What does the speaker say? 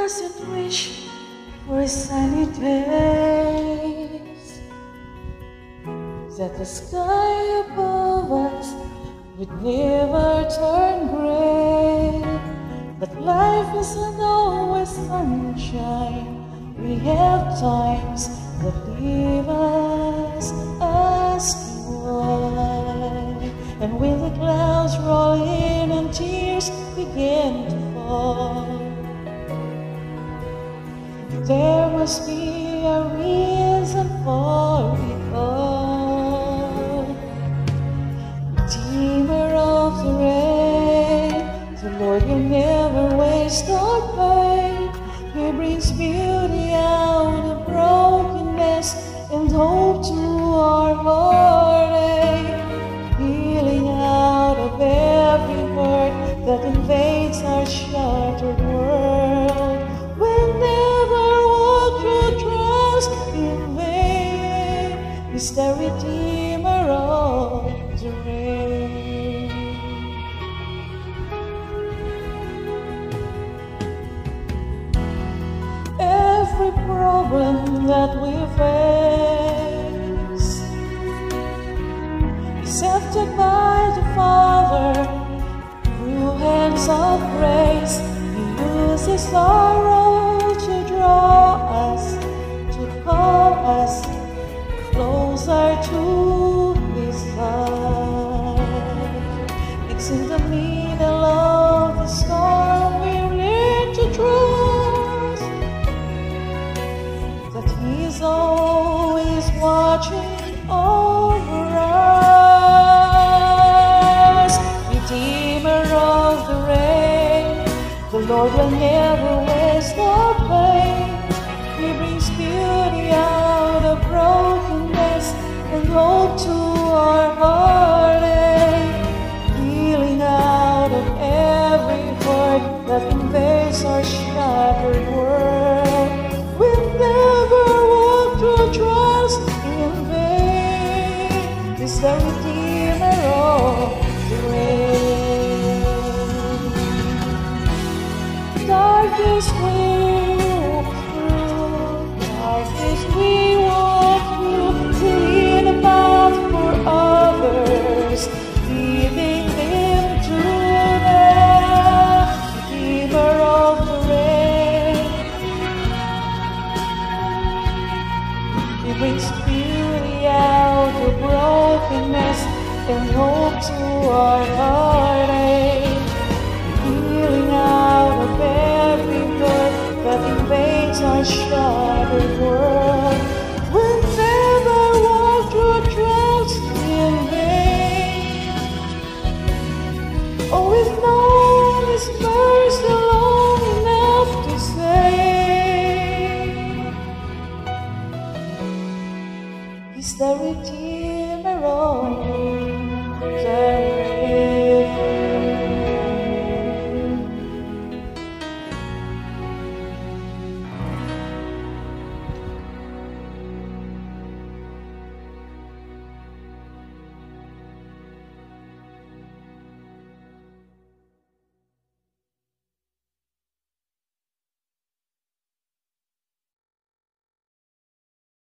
doesn't wish for sunny days, that the sky above us would never turn gray, that life isn't always sunshine. We have times that leave us asking why, and when the clouds roll in and tears begin to fall, there must be a reason for it all. Redeemer of the rain, the Lord will never waste our pain. He brings beauty out of brokenness and hope to our heartache, healing out of every hurt that invades our shattered world. Whenever walk your trust in vain, He's the Redeemer of the rain. Every problem that we face is accepted by the Father through hands of grace. He uses sorrow to draw us, to call us closer to His side. It's in the middle of the storm we learn to trust that He's always watching over us. Redeemer of the rain, the Lord will never waste our pain. He brings beauty out of brokenness and hope to our heartache, healing out of every hurt that invades our shattered world. We'll never walk through trials in vain. He's the Redeemer of the rain. Darkest we walk through, darkest we walk through, seeing a path for others, leading them to the Redeemer of the rain. He brings beauty out of brokenness and hope to our heartache, healing out of every hurt that invades our shattered world.